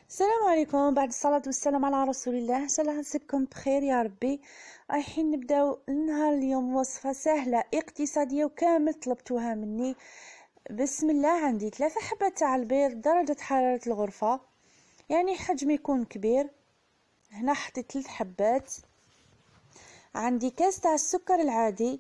السلام عليكم. بعد الصلاة والسلام على رسول الله. ان شاء الله نصيبكم بخير يا ربي. رايحين نبداو النهار اليوم وصفة سهلة اقتصادية وكامل طلبتوها مني. بسم الله. عندي 3 حبات تاع البيض درجة حرارة الغرفة، يعني حجم يكون كبير. هنا حطيت 3 حبات. عندي كاس تاع السكر العادي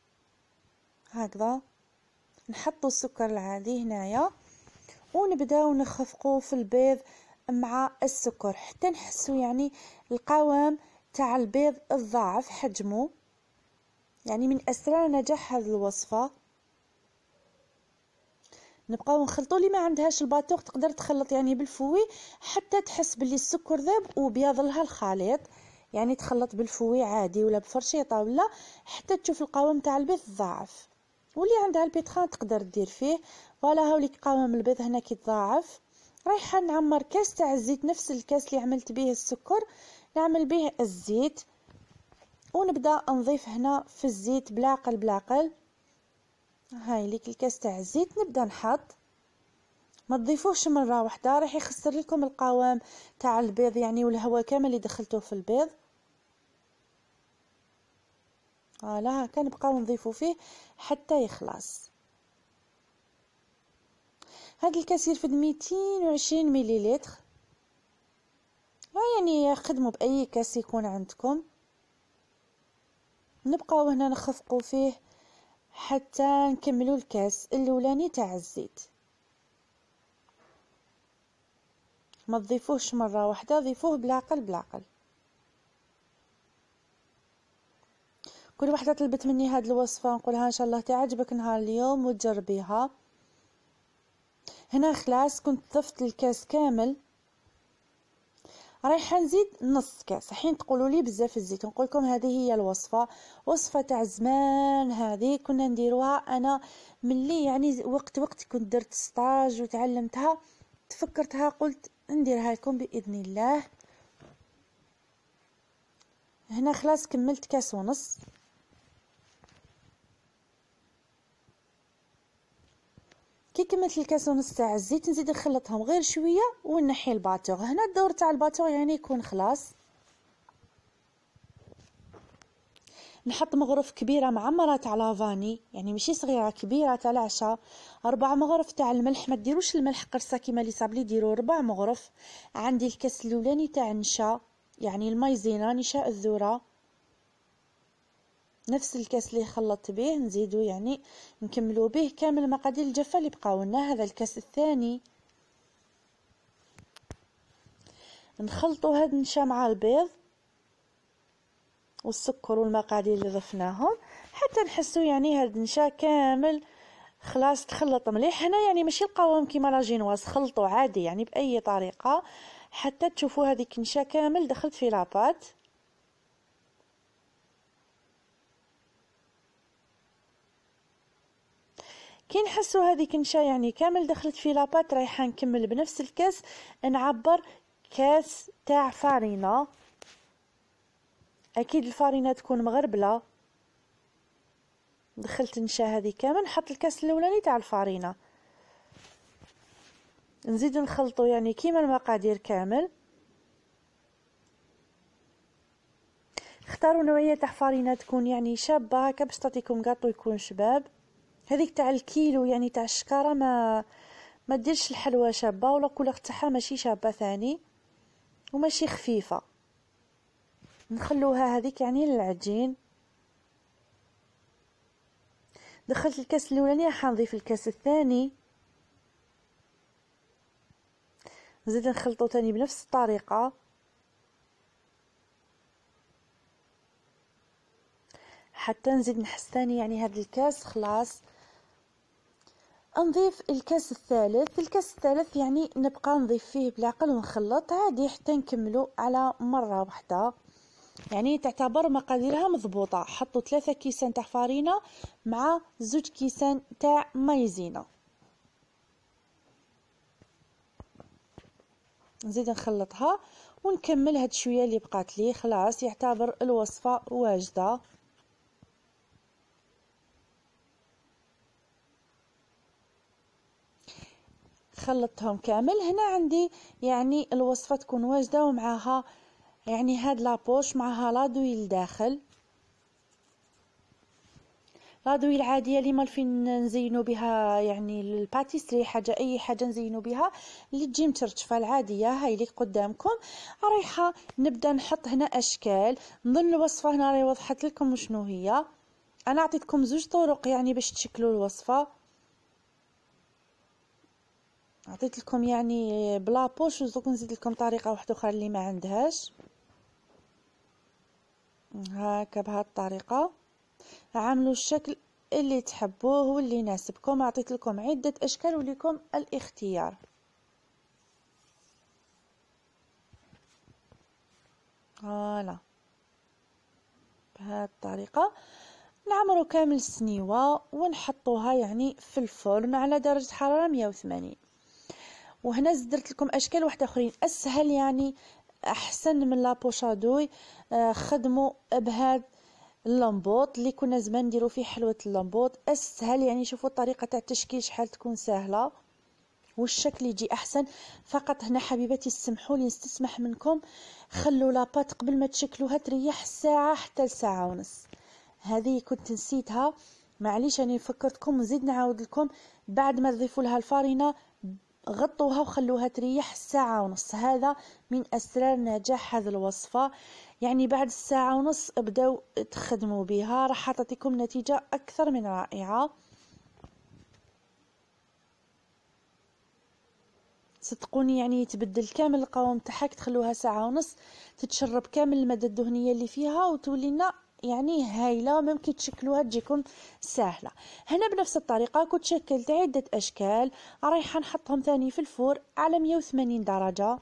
هكذا، نحطو السكر العادي هنايا ونبداو نخفقو في البيض مع السكر حتى نحسو يعني القوام تاع البيض الضعف حجمه. يعني من اسرار نجاح هذه الوصفه نبقاو نخلطو. اللي ما عندهاش الباتوق تقدر تخلط يعني بالفوي حتى تحس باللي السكر ذاب وبياض لها الخليط، يعني تخلط بالفوي عادي ولا بفرشيطه ولا حتى تشوف القوام تاع البيض ضعف. واللي عندها البيتخان تقدر دير فيه. فوالا هاوليك قوام البيض هنا كي تضاعف. رايحه نعمر كاس تاع الزيت، نفس الكاس اللي عملت به السكر نعمل به الزيت، ونبدا نضيف هنا في الزيت بلاقل بلاقل. هاي ليك الكاس تاع الزيت نبدا نحط. ما تضيفوش مره واحده راح يخسر لكم القوام تاع البيض يعني والهواء كامل اللي دخلتوه في البيض. فوالا هكا نبقاو نضيفو فيه حتى يخلص. هذا الكاس يرفد 220 مليلتر، يعني خدموا باي كاس يكون عندكم. نبقاو هنا نخفقوا فيه حتى نكملوا الكاس الاولاني تاع الزيت. ما تضيفوش مره واحده، ضيفوه بلاقل بلاقل. كل وحده طلبت مني هاد الوصفه نقولها ان شاء الله تعجبك نهار اليوم وتجربيها. هنا خلاص كنت ضفت الكاس كامل. رايحه نزيد نص كاس. حين تقولوا لي بزاف الزيت نقول لكم هذه هي الوصفه، وصفه تاع زمان. هذه كنا نديروها انا ملي يعني وقت كنت درت ستاج وتعلمتها، تفكرتها قلت نديرها لكم باذن الله. هنا خلاص كملت كاس ونص. كي كملت الكاس ونص تاع الزيت نزيد نخلطهم غير شويه ونحي الباتور. هنا الدور تاع الباتور يعني يكون خلاص. نحط مغرف كبيره معمره تاع لافاني، يعني ماشي صغيره كبيره تاع العشاء. 4 مغرف تاع الملح، ما ديروش الملح قرصه كيما لي صابلي، ديروا 4 مغرف. عندي الكاس الاولاني تاع النشا يعني المايزينا نشاء الذره، نفس الكاس اللي خلطت به نزيدو يعني نكملو به كامل المقادير الجافه اللي بقاو لنا. هذا الكاس الثاني نخلطوا هذا النشا مع البيض والسكر والمقادير اللي ضفناهم حتى نحسوا يعني هذا النشا كامل خلاص تخلط مليح. هنا يعني ماشي القوام كيما لا جينواز، خلطوا عادي يعني باي طريقه حتى تشوفوا هذيك النشا كامل دخلت في لاباط. كي نحسوا هذيك النشا يعني كامل دخلت في لاباط رايحه نكمل بنفس الكاس نعبر كاس تاع فارينه. اكيد الفارينه تكون مغربله. دخلت النشا هذه كامل، نحط الكاس الاولاني تاع الفارينه، نزيد نخلطو يعني كيما المقادير كامل. اختاروا نوعيه تاع فارينه تكون يعني شابه هكا باش تعطيكم كاطو يكون شباب. هذيك تاع الكيلو يعني تاع الشكاره ما ديرش الحلوى شابه ولا كولور تاعها ماشي شابه ثاني وماشي خفيفه. نخلوها هذيك يعني للعجين. دخلت الكاس الاولاني راح نضيف الكاس الثاني، نزيد نخلطو تاني بنفس الطريقه حتى نزيد نحس ثاني يعني هذا الكاس خلاص. نضيف الكاس الثالث. الكاس الثالث يعني نبقى نضيف فيه بالعقل ونخلط عادي حتى نكملو على مره واحده، يعني تعتبر مقاديرها مضبوطه. حطوا 3 كيسان تاع فارينه مع 2 كيسان تاع مايزينا. نزيد نخلطها ونكمل هاد شويه اللي بقات لي خلاص يعتبر الوصفه واجده. خلطتهم كامل. هنا عندي يعني الوصفه تكون واجده ومعها يعني هاد لابوش معها لادوي لداخل، لادوي العاديه اللي مالفين نزينوا بها يعني الباتيسري، حاجه اي حاجه نزينوا بها اللي تجي مترتفه العاديه هاي اللي قدامكم. رايحه نبدا نحط هنا اشكال. نظن الوصفه هنا راهي وضحت لكم شنو هي. انا اعطيتكم زوج طرق يعني باش تشكلوا الوصفه، عطيت لكم يعني بلا بوش، ودوك نزيد لكم طريقه واحده اخرى اللي ما عندهاش. هكا بهذه الطريقه عاملوا الشكل اللي تحبوه واللي يناسبكم. عطيت لكم عده اشكال ولكم الاختيار. فوالا بهذه الطريقه نعمروا كامل السنيوه ونحطوها يعني في الفرن على درجه حراره 180. وهنا زدت لكم اشكال واحده اخرين اسهل يعني احسن من لابوشادوي. خدموا بهذا اللمبوط اللي كنا زمان نديروا فيه حلوه اللمبوط، اسهل يعني. شوفوا الطريقه تاع التشكيل شحال تكون سهله والشكل يجي احسن. فقط هنا حبيباتي اسمحوا لي نستسمح منكم، خلوا لاباط قبل ما تشكلوها تريح ساعه حتى ساعه ونص. هذه كنت نسيتها معليش، انا فكرتكم ونزيد نعاود لكم. بعد ما تضيفوا لها الفارينه غطوها وخلوها تريح ساعة ونص. هذا من أسرار نجاح هذه الوصفة. يعني بعد الساعة ونص ابدأوا تخدموا بها، راح تعطيكم نتيجة أكثر من رائعة. صدقوني يعني يتبدل كامل القوام تاعها. تخلوها ساعة ونص تتشرب كامل المادة الدهنية اللي فيها وتولي لنا يعني هايله. ممكن تشكلوها تجيكم سهله. هنا بنفس الطريقه كنت شكلت عده اشكال، رايحه نحطهم ثاني في الفور على 180 درجه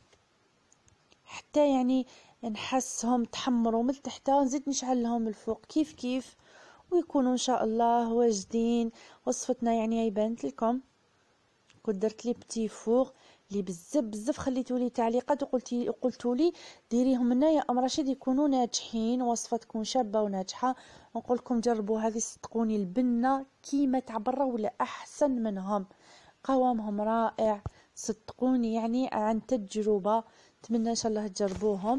حتى يعني نحسهم تحمروا من تحت، ونزيد نشعل لهم الفوق كيف كيف ويكونوا ان شاء الله واجدين. وصفتنا يعني يبانت لكم. كنت درت لي بتي فوغ اللي بزاف خليتوا لي تعليقات وقلتوا لي ديريهم لنا يا ام رشيد يكونوا ناجحين، وصفه تكون شابه وناجحه. نقول لكم جربوا هذه صدقوني البنه كيما تاع برا ولا احسن منهم، قوامهم رائع صدقوني يعني عن تجربه. نتمنى ان شاء الله تجربوهم.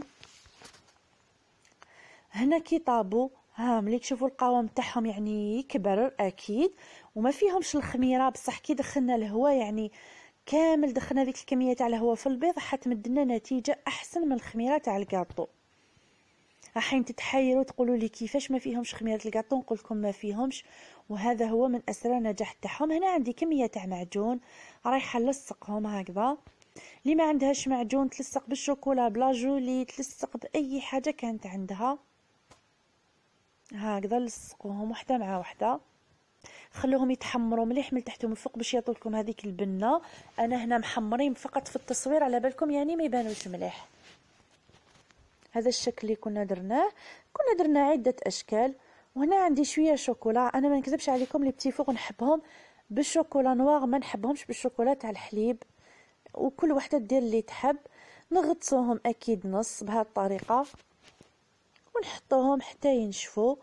هنا كي طابوا ها ملي تشوفوا القوام تاعهم يعني يكبر اكيد وما فيهمش الخميره، بصح كي دخلنا الهواء يعني كامل دخلنا ذيك الكميه تاع الهواء في البيض حتمدلنا نتيجه احسن من الخميره تاع الكاطو. راحين تتحيروا تقولوا لي كيفاش ما فيهمش خميره الكاطو، نقول لكم ما فيهمش، وهذا هو من اسرار النجاح تاعهم. هنا عندي كميه تاع معجون رايحه نلصقهم هكذا. اللي ما عندهاش معجون تلصق بالشوكولا بلا جولي، تلصق باي حاجه كانت عندها هكذا. لصقوهم وحده مع وحده، خلوهم يتحمروا مليح من تحت ومن فوق باش يعطوا لكم هذيك البنه. انا هنا محمرين فقط في التصوير على بالكم يعني ما يبانوش مليح. هذا الشكل اللي كنا درنا عده اشكال. وهنا عندي شويه شوكولا. انا ما نكذبش عليكم لي بتي فوق نحبهم بالشوكولا نوار، ما نحبهمش بالشوكولا تاع الحليب، وكل وحده دير اللي تحب. نغطسوهم اكيد نص بهذه الطريقه ونحطوهم حتى ينشفوا.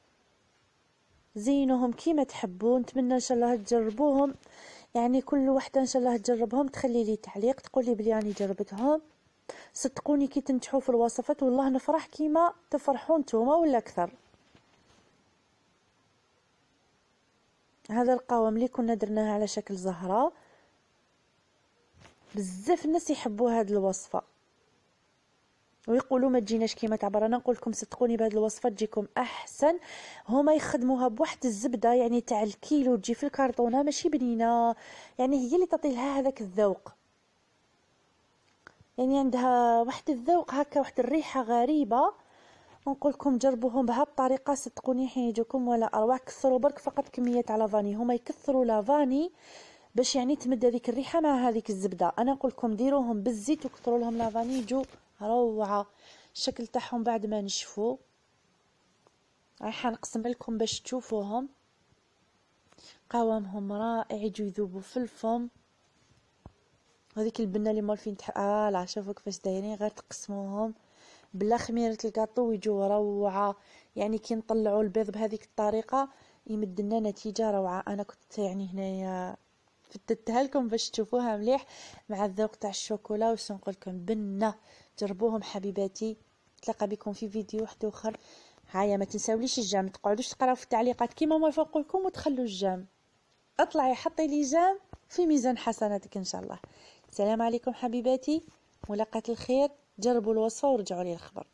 زينوهم كيما تحبون. نتمنى ان شاء الله تجربوهم يعني كل وحده ان شاء الله تجربهم تخلي لي تعليق تقول لي بلي راني جربتهم. صدقوني كي تنجحوا في الوصفات والله نفرح كيما تفرحون نتوما ولا اكثر. هذا القوام اللي كنا درناه على شكل زهره بزاف الناس يحبوا هذه الوصفه ويقولوا ما تجيناش كيما تعبر. انا نقول لكم صدقوني بهذه الوصفه تجيكم احسن. هما يخدموها بواحد الزبده يعني تاع الكيلو تجي في الكرتونه ماشي بنينه، يعني هي اللي تعطي لها هذاك الذوق، يعني عندها واحد الذوق هكا واحد الريحه غريبه. نقول لكم جربوهم بهذه الطريقه صدقوني حيجوكم ولا اروع. كثروا برك فقط كميه تاع لافاني، هما يكثروا لافاني باش يعني تمد هذيك الريحه مع هذيك الزبده. انا نقول لكم ديروهم بالزيت وكثروا لهم لافاني يجوا روعه. الشكل تاعهم بعد ما نشفوا رايحه نقسم لكم باش تشوفوهم. قوامهم رائع يجوا يذوبوا في الفم. هذيك البنه اللي مالفين لا شوفوا كيفاش دايرين، غير تقسموهم بلا خميره الكاطو ويجوا روعه. يعني كي نطلعوا البيض بهذيك الطريقه يمد لنا نتيجه روعه. انا كنت يعني هنايا فتتها لكم باش تشوفوها مليح مع الذوق تاع الشوكولا. واش نقول لكم بنه، جربوهم حبيباتي. نتلاقى بكم في فيديو واحد اخر. هيا ما تنساوليش الجام، تقعدوش تقراو في التعليقات كيما ما فوق لكم وتخلوا الجام. اطلعي حطي لي جام في ميزان حسناتك ان شاء الله. السلام عليكم حبيباتي، ملاقاة الخير. جربوا الوصفه ورجعوا لي الخبر.